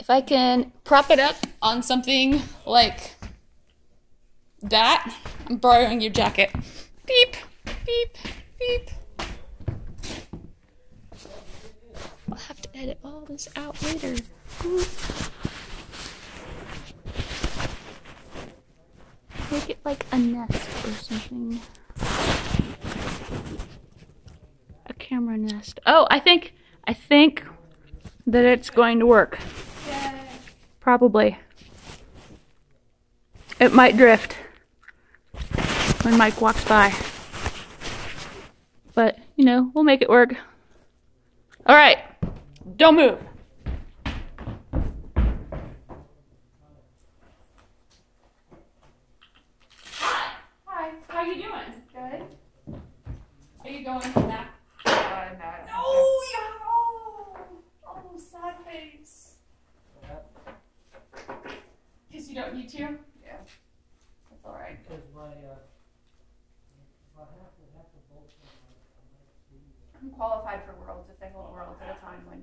If I can prop it up on something like that, I'm borrowing your jacket. Beep, beep, beep. I'll have to edit all this out later. Make it like a nest or something. A camera nest. Oh, I think that it's going to work. Yay. Probably. It might drift when Mike walks by. But, you know, we'll make it work. All right. Don't move. Hi. How you doing? Good. Are you going to nap? No. Oh, sad face. Because you don't need to? Yeah. That's alright. Because I'm qualified for Worlds if they hold Worlds at a time when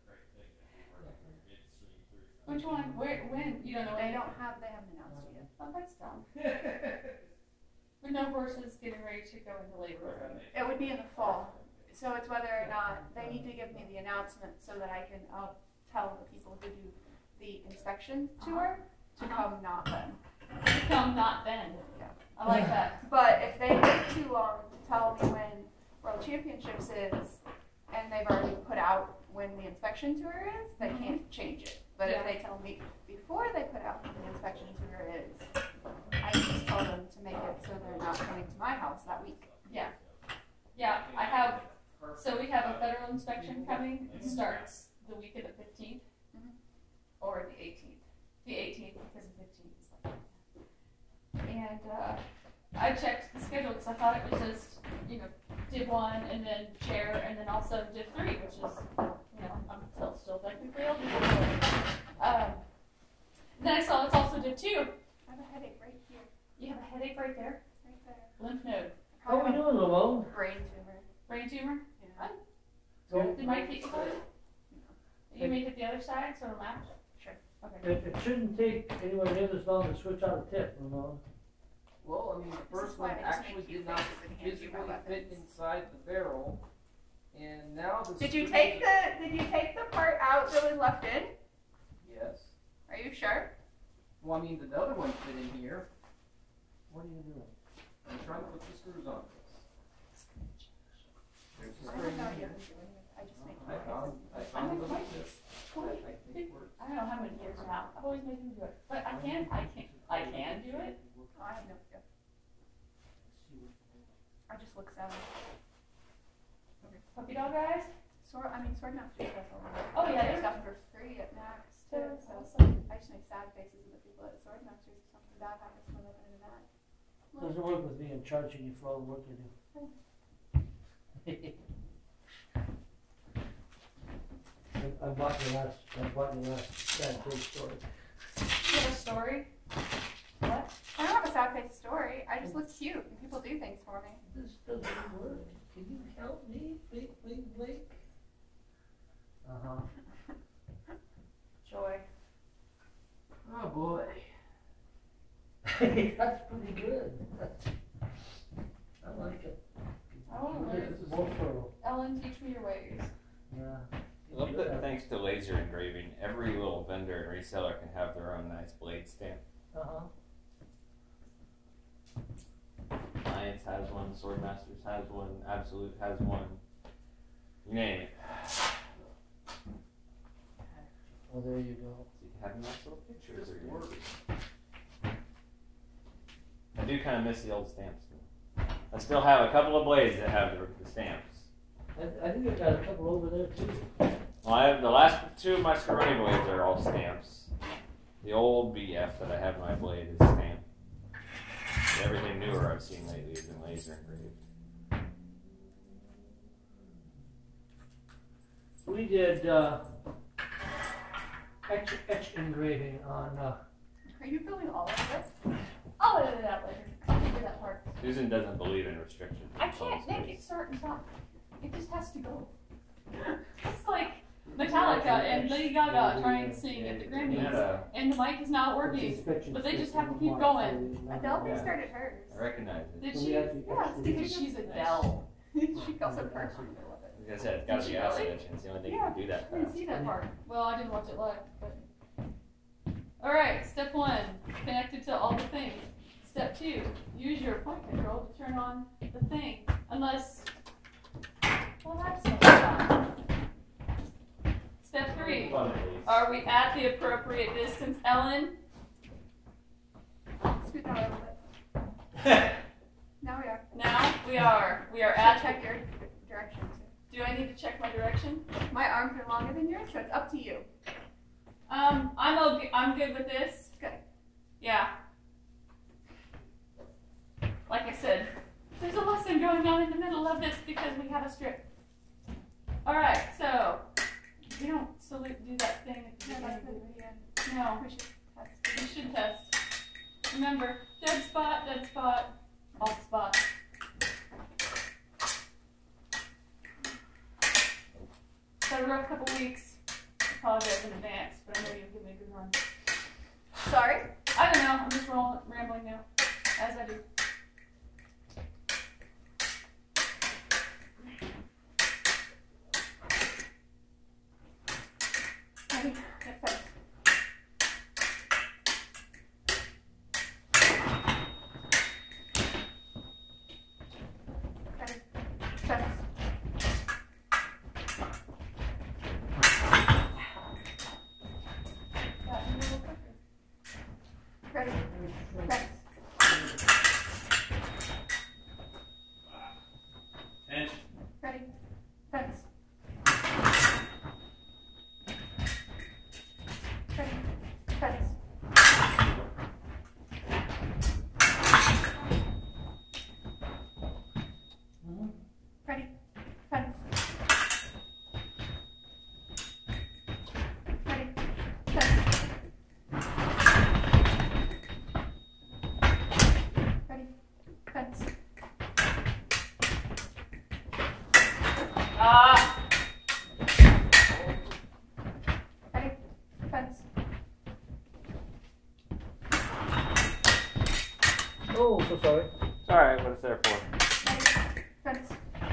Which one? Where? When? You don't know. they haven't announced it yet. Oh, that's dumb. But no horses getting ready to go into labor. It would be in the fall. So it's whether or not they need to give me the announcement so that I can tell the people who do the inspection tour to come not then. Come not then. Yeah. I like that. But if they wait too long to tell me when World Championships is and they've already put out when the inspection tour is, they can't change it. But if they tell me before they put out when the inspection tour is, I can just tell them to make it so they're not coming to my house that week. Yeah. Yeah, I have. So we have a federal inspection coming. It starts the week of the 15th or the 18th. The 18th because the 15th is like. And I checked the schedule because I thought it was just, you know, Div 1 and then chair and then also Div 3, which is, you know, I'm still technically old. Then I saw it's also Div 2. I have a headache right here. You have a headache right there? Right there. Lymph node. how are we doing, Lamone? Brain tumor. Brain tumor? Yeah. Did Mike hit you with it? You may hit the other side so it'll match? Sure. Okay. It shouldn't take anywhere near this long to switch out a tip, Lamone. Well, I mean, the This first is why one they just actually make you did not faces and hands you physically my fit weapons. inside the barrel, and now the. Did you take the part out that was left in? Yes. Are you sure? Well, I mean, the other one fit in here. What are you doing? I'm trying to put the screws on this. There's the I screw don't know in you. here. I just make I found I'm a little like, tip that I think works. I don't know how many years now. I've always made him do it. But I can do it. Oh, I have no idea. I just look sad. Puppy dog eyes? Swordmasters does all that. Oh, yeah, There's they- stuff for free at Max too. So Awesome. I just make sad faces at the people at Swordmasters if something bad happens when they open into that. Doesn't work with me, I'm charging you for all the work you do. I bought your last sad face story. You have a story? What? I don't have a sad face story. I just look cute and people do things for me. This doesn't work. Can you help me, Big Blake? Uh-huh. Joy. Oh boy. That's pretty good. I like it. I want to learn. More thorough. Ellen, teach me your ways. Yeah. I love that thanks to laser engraving, every little vendor and reseller can have their own nice blade stamp. Uh-huh. Alliance has one, Swordmasters has one, Absolute has one. You name it. Well, there you go. So you can have nice little pictures. Just or your- works. I do kind of miss the old stamps. I still have a couple of blades that have the stamps. I think I've got a couple over there too. Well, I have the last two of my Scirone blades are all stamps. The old BF that I have in my blade is stamped. Everything newer I've seen lately has been laser engraved. We did etch engraving on. Are you filming all of this? I'll edit it out later. I'll figure that part. Susan doesn't believe in restrictions. I can't make it start and stop. It just has to go. It's like Metallica and Lady Gaga trying to sing at the We Grammys, had a, and the mic is not working. But they just have to keep going. Adele Yeah. restarted hers. I recognize it. Did she? Yeah, it's Because she's Adele. She calls it her. I love it. Like I said, it's gotta Did be she acid really? etching. It's the only thing Yeah. you can do that I didn't fast. see that part. Well, I didn't watch it live, but. Alright, step 1, connected to all the things. Step 2, use your point control to turn on the thing. Unless, well, that's not fun. Step 3, Fun, at least. are we at the appropriate distance, Ellen? Scoot down a little bit. Now we are. Now we are. We are Should at. check your direction too. Do I need to check my direction? My arms are longer than yours, so it's up to you. I'm okay. I'm good with this. Good. Yeah. Like I said, there's a lesson going on in the middle of this because we have a strip. All right, so we don't salute do that thing at the No, that's beginning. good at the end. No, We should test. we should test. Remember, dead spot, alt spot. Had a rough couple weeks. Apologize in advance, but I know you'll give me a good run. Sorry. I don't know. I'm just rambling now, as I do. Ready? Get set. Ready? Set. Got me a little quicker. Ready? Set. Tension. Ready? Set. Ready? Set. Ready? Set. Ready? Set. Ready? Fence. Ah! Ready? Fence. Oh, so sorry. It's alright, what it's there for. Ready? Fence.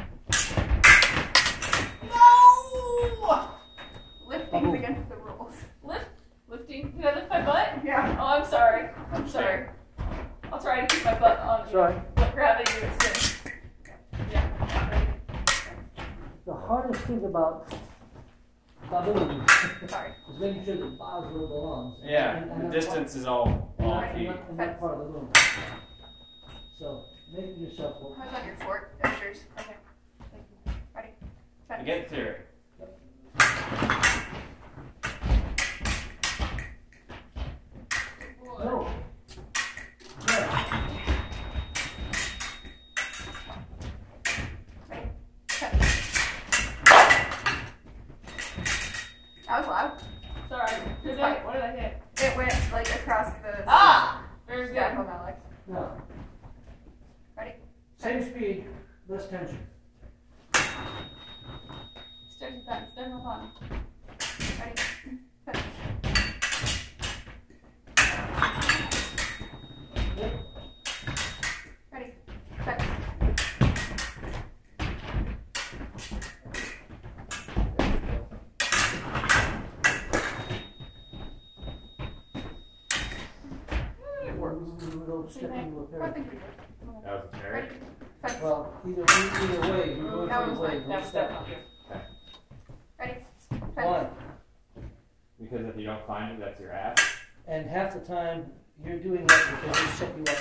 No! Lifting's against the rules. Lifting? Did I lift my butt? Yeah. Oh, I'm sorry. I'm sorry. I'll try to keep my butt on. Sorry. Let gravity do its thing. Yeah. The hardest thing about balloons Sorry. is making sure the bottom where it belongs. Yeah, And the that distance is all part- key. and that part of the room. So, making yourself look. How's on your fort? That's yours. Okay. Thank you. Ready? Fence. Get to it. No. Yeah. Ready? Fence. That was loud. Sorry. Did I, what did I hit? It went like across the. Ah! Very good. Yeah, from Alex. No. Ready? Same speed, less tension. Step to fence. Step on. Ready? Fence. Yep. Ready? Fence. It works. Little stepping repair. Nothing to do. That was a Ready? carrot. Fence. Well, either way, you're going That for was the way. fine. Don't That's step. step on you. Ready? Fence. One. Because if you don't find it, that's your ass. And half the time, you're doing that because they set you up.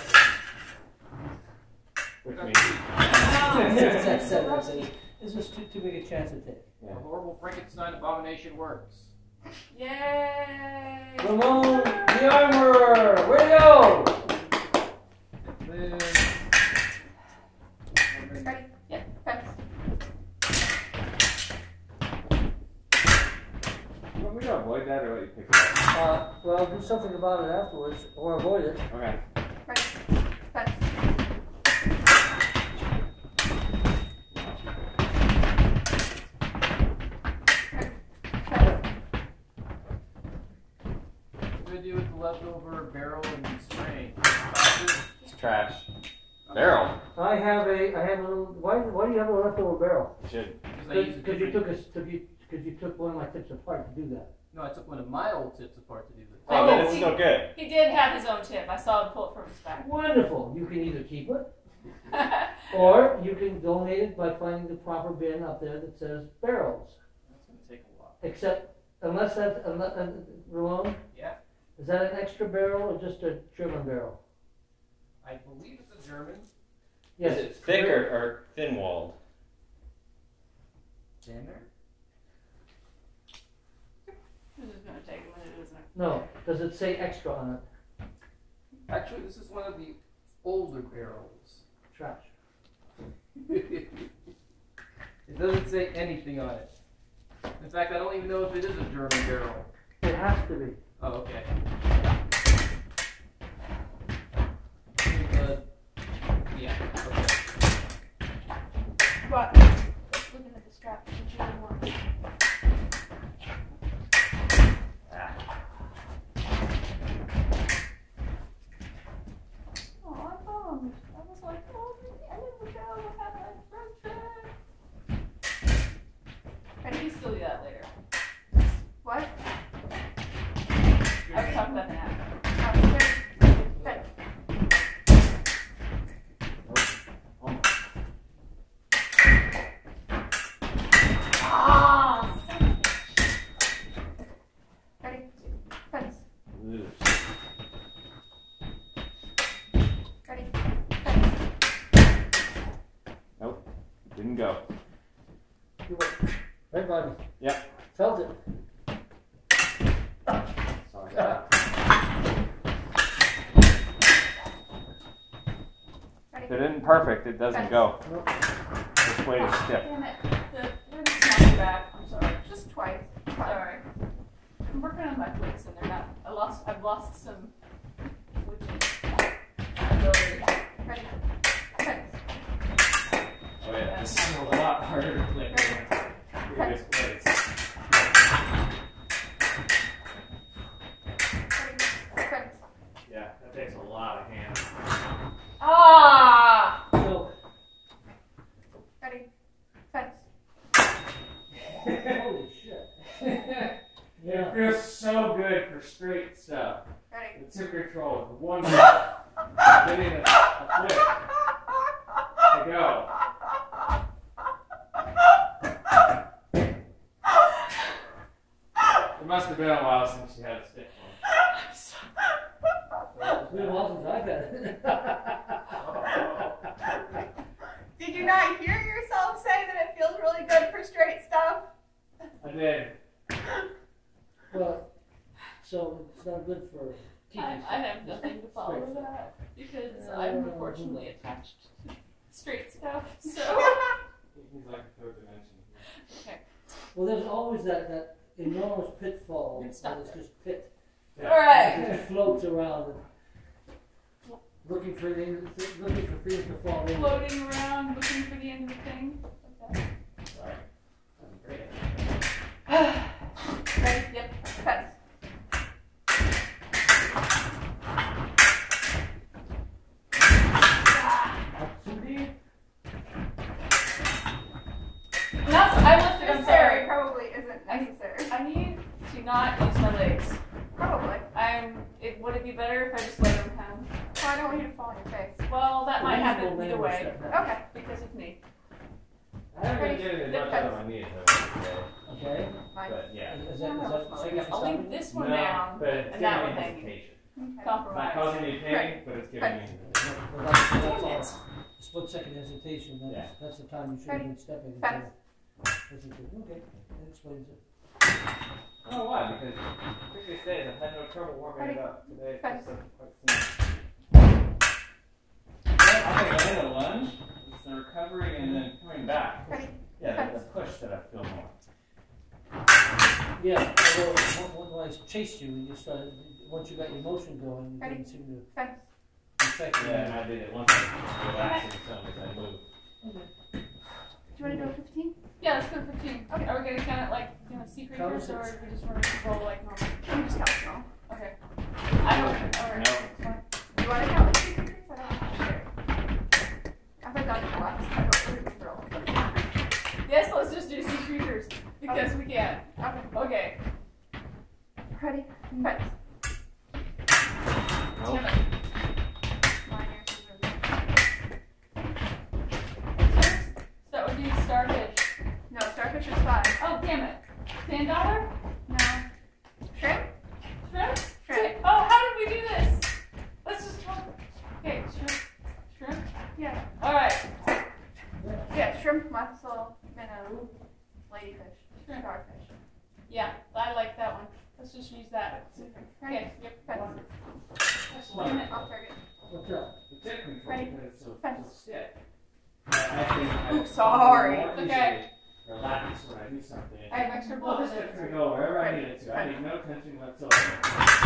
Which means That's set up. This is too big a chance to take. the horrible Frankenstein abomination works. Yay! Ramon, the armorer, where'd he go? Ready? Yep. Fence. You want me to avoid that or let you pick it up? Well, do something about it afterwards, or avoid it. Okay. Ready? Fence. Ready? Fence. leftover barrel and string. It's trash. Barrel. I have a little, why do you have a leftover barrel? You should. Because you took one of my tips apart to do that. No, I took one of my old tips apart to do this. Oh, but it's still good. He did have his own tip. I saw him pull it from his back. Wonderful. You can either keep it, or you can donate it by finding the proper bin up there that says barrels. That's gonna take a while. Except, Ramon? Yeah. Is that an extra barrel or just a German barrel? I believe it's a German. Yes. Is it thick or thin walled? Thinner? This is going to take a minute, isn't it? No. Does it say extra on it? Actually, this is one of the older barrels. Trash. It doesn't say anything on it. In fact, I don't even know if it is a German barrel. It has to be. Oh, okay. Yeah, okay. But let's look at the strap. Which one you want? Oh, I bummed. I was like, oh, I never know what happened to my friendship. And he still do that later. What? I was talking about that. Okay. Ah! Ready? Fence. Ugh. Ready? Fence. Didn't go. You went. Right, Bobby? Yep. Felt it. Sorry. If it isn't perfect, it doesn't go. Nope. Just way to skip. Damn it. Where's the small back? I'm sorry. Just twice. Sorry. I'm working on my flicks and they're not. I've lost some ability. Ready? Fence. Oh yeah, this is a lot harder to click than previous plays. Ready? Fence. Yeah, that takes a lot of hands. Ah! So, Ready? Fence. holy shit. It feels so good for straight stuff. Ready? The tip control is wonderful. Getting a flip to go. It must have been a while since you had a stick one. It's been a while since I've had it. Did you not hear yourself say that it feels really good for straight stuff? I did. Well, so it's not good for teaching. I have nothing to follow that because I'm unfortunately attached to straight stuff. So He's like a third dimension. okay. Well, there's always that enormous pitfall Good that stuff is there. just pit. Yeah. All right. It just floats around, looking for things to fall in. Floating around, looking for the end of the thing. Okay. Sorry. That'd be great. Ready? Yep. Fence. Indeed. I lifted. I'm This sorry. area probably isn't necessary. I need to not use my legs. Probably. Would it be better if I just let them come? Well, I don't want you to fall on your face. Well, that might happen Reasonable either way language set. Okay. because of me. I haven't been getting as much out of my knee as I was today. Okay. Mine. But yeah. Is that seriously I'll leave stopping? this one No, down but it's and that giving one me hanging. hesitation. Okay. It's not Compromise. causing me pain, but it's giving me hesitation. Well, that's Damn all. it. Split second hesitation. That's the time you should have been stepping. Fence. Okay, that explains it. I don't know why, because previous days I've had no trouble warming it up. Today it Fence. just doesn't quite seem. I think I hit a lunge, it's the recovery and then coming back. Ready? Yeah, the push that I feel more. Yeah, although when I chased you and you started, once you got your motion going, you Ready? didn't seem to Fence. affect you. Yeah, and I did it once I relaxing some as I move. Okay. Do you want to do 15? Yeah, let's go 15. Okay. Are we gonna count it like sea Count creatures, or six. do we just want to roll like normal? I'm just counting now. Okay. I I've done it once. I don't really throw them. Yes, let's just do sea creatures because we can. Okay. Okay. Ready? Fence. Nope. Damn it. Mine is So that would be starfish. no, starfish is 5. Oh, damn it. $10? No. Shrimp? Shrimp? Shrimp. Oh, how did we do this? Let's just talk. Okay, shrimp. Shrimp? Yeah. Alright. Yeah, shrimp, mussel, minnow, ladyfish, Shrimp. starfish. Yeah, I like that one. Let's just use that. Ready? Okay, yep. Fence. Damn it. Off target. What's up? The tick control Ready? is so Fence. stick. I Ooh, sorry. more Okay. easily relax when I do something. I have extra blood Well, in this it. is gonna go wherever I need it to. I need no tension whatsoever.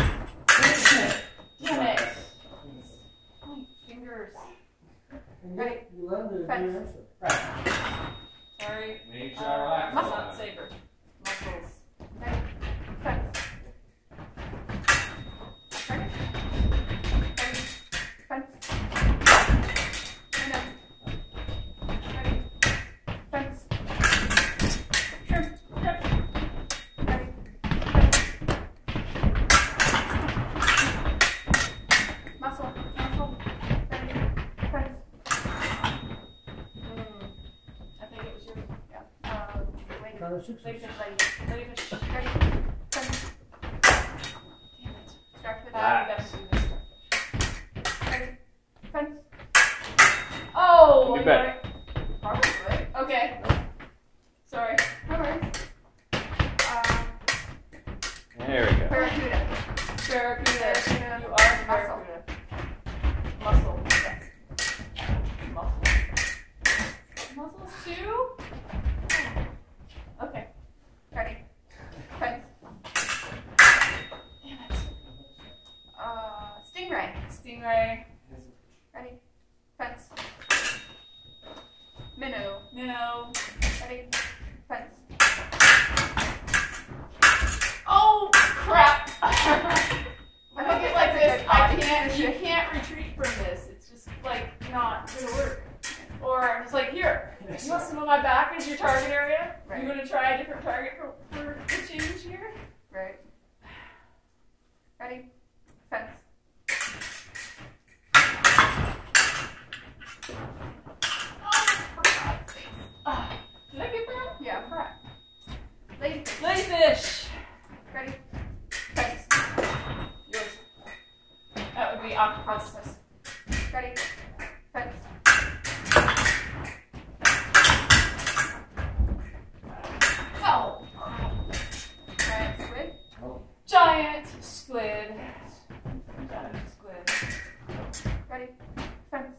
Damn it. My fingers. And Ready? yet, you let them do Fence. your answer. Right. Sorry. Make sure I relax. Muscle, not saber. Muscles. Ready? Fence. Target. Ready? Fence. Minnow. Ready? Fence. Shrimp. Shrimp. Ready? Fence. Mussel. Mussel. Ready? Fence. I think it was yours. Yeah. Lady. Count of 6. Ladyfish, ladyfish. Ready? Fence. Damn it. Starfish. We gotta do this stuff. Ready? Fence. Oh! You bet. Probably. Okay. Sorry. No worries. There we go. Barracuda. Barracuda. Barracuda. You are the barracuda. Muscle. Yes. Muscle. Muscles too? Okay. Ready? Fence. Damn it. Stingray. Stingray. Ready? Fence. Minnow. Minnow. Ready? Fence. Oh crap! I I think think it's like a this. good I body can't. You position. can't retreat from this. It's just like not gonna work. Or I'm just like, here. You want some of my back as your target area? Right. You want to try a different target for the change here? Right. Ready? Fence. Oh, for God's sake. Did I get that? Yeah. Crap. Ladyfish. Ladyfish. Ready? Fence. Yours. That would be octopus. Octopus. Ready? Fence. Oh. Giant squid. Giant squid. Giant squid. Ready? Fence.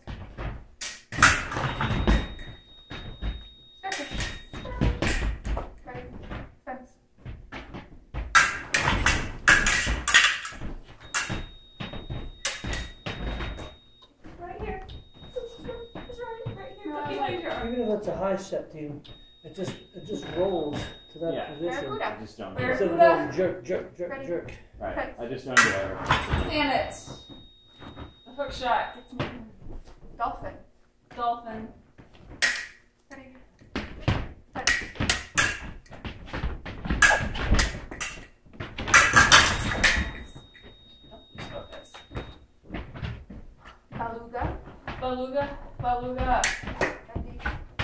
Starfish. Ready? Fence. Right here. It's right here. Behind your arm. Even if it's a high step team, it just rolls to that Yeah. position. Barracuda. I just don't do Where- it. Instead of going jerk, jerk, jerk, Ready? jerk. Right. I just don't do it. Damn it. The hook shot gets me. Dolphin. Dolphin. Ready? Fence. Focus. Beluga. Beluga. Beluga. Ready?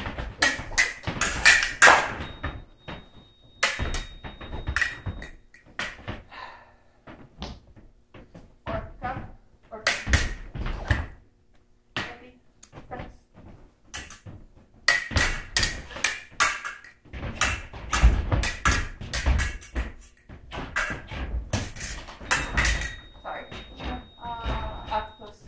Orca. Or Ready? Fence. Sorry. octopus.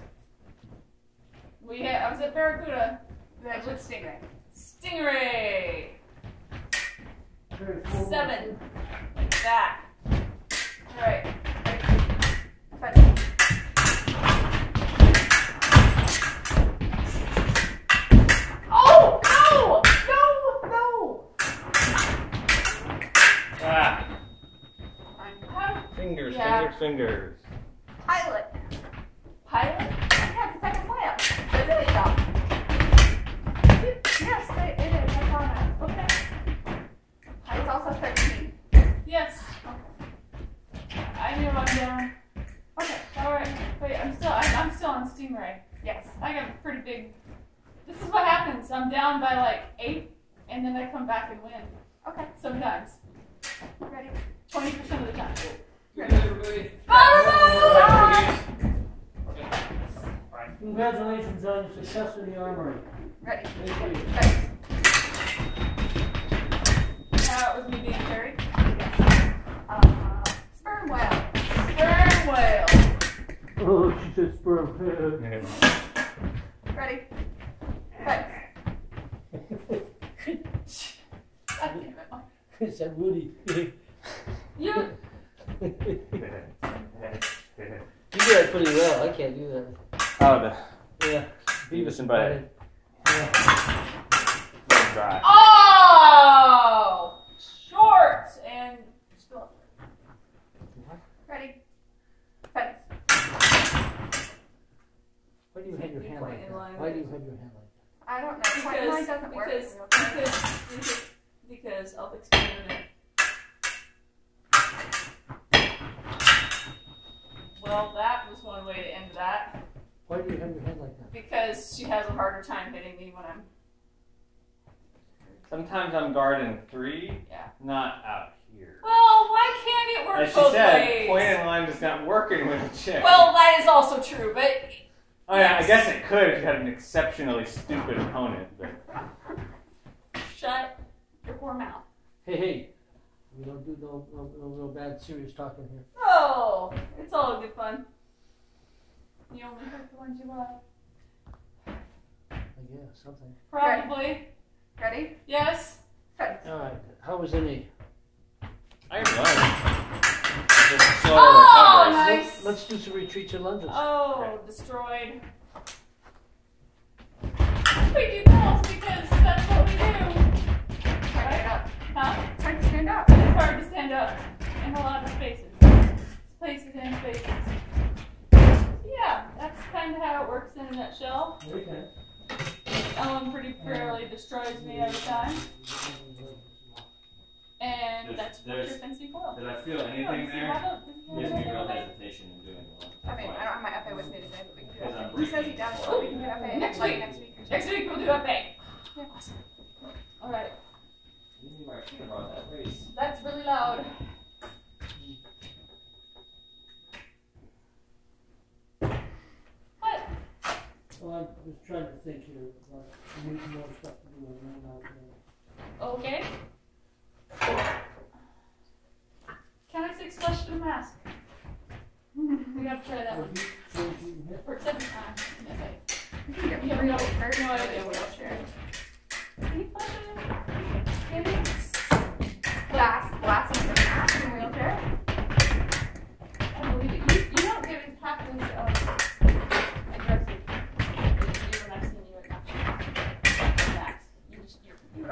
I was at Barracuda. That's with stingray. Stingray. Very full. 7. Like that. Alright. Fence. Oh! No! No! No! Ah, How? fingers, Yeah. fingers. Pilot. Pilot? Yeah, because I can fly up. Really top. I'm down by like 8, and then I come back and win. Okay, Sometimes. ready? 20% of the time. Good night, everybody. Bye! Congratulations on your success in the armory. Ready? Thank you. Thanks. Now it was me being carried. Sperm whale. Sperm whale. Oh, she said sperm. Ready? Thanks. God damn it. It's that Woody. You. You do that pretty well. I can't do that. Oh, the Yeah. Beavis and Butthead. Yeah. Dry. Oh! Short and still. Ready? Thanks. Why do you have your hand Point like in that? line. Why do you have your hand like that? I don't know. Point line doesn't work. Because I'll explain in a minute. Well, that was one way to end that. Why do you have your hand like that? Because she has a harder time hitting me when I'm. Sometimes I'm guarding 3, Yeah. not out here. Well, why can't it work As she both said, ways? point in line is not working with a chick. Well, that is also true, but. Oh yeah, I guess it could if you had an exceptionally stupid opponent. But Shut your poor mouth. Hey. We don't do no real bad serious talking here. Oh, it's all good fun. You only hurt the ones you love. I guess, something. Probably. Ready? Yes. Thanks. Alright, how was the knee? I can run. Just slower Oh, recovery. nice. Let's do some retreats and lunges. Oh, destroyed. We do calls because that's what we do. Time to stand up. Huh? Time to stand up. It's hard to stand up in a lot of spaces. Places and spaces. Yeah, that's kind of how it works in a nutshell. Okay. Ellen pretty fairly destroys me every time. And that's what you're fencing for. Did I feel Oh, anything does he there? have a- does he have Gives a- me real hesitation in doing the lunge. I mean, I don't have my FA with me today, but we can do Because I'm it. He says he does, so we can do FA Next like week. next week or something. Next week we'll do a bang. Yeah. Awesome. All right. You Martina brought that race. That's really loud. What? Well, I was trying to think here. I need more stuff to do and then Okay. Can I say flush to the mask? We gotta try that one. For a second time. You can get me a real hurt. No idea what wheelchair. Can you flush it? Give me. Glasses for mask and wheelchair. I don't believe it. You don't get half as aggressive as you when I've seen you at Max. You just,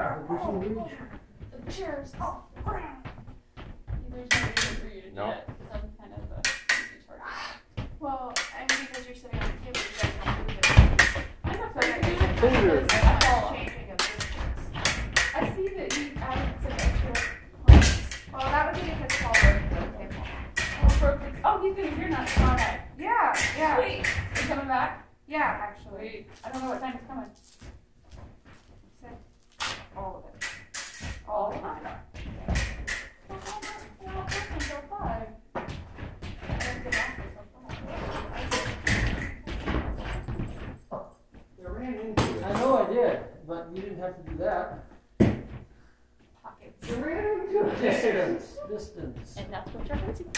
the chair's off the ground. There's no reason for you to do No. that because I'm kind of a retard. Well, and because you're sitting on the table, you guys don't move it. I'm not So afraid to do it Fingers. because I fall. Changing of distance. I see that you added some extra points. Well, that would be because Paul wrote it on the table. Oh, perfect. Oh, you're not smart at it. Yeah, yeah, Sweet. You coming back? yeah, actually. Wait, I don't know what time it's coming. All of it. All the time. Well, we're not working until 5. I didn't get off until 5. You ran into it. I know I did, but you didn't have to do that. Pockets. You ran into it. Distance. And that's what you're fencing.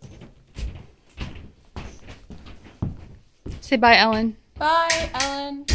Say bye, Ellen. Bye, Ellen.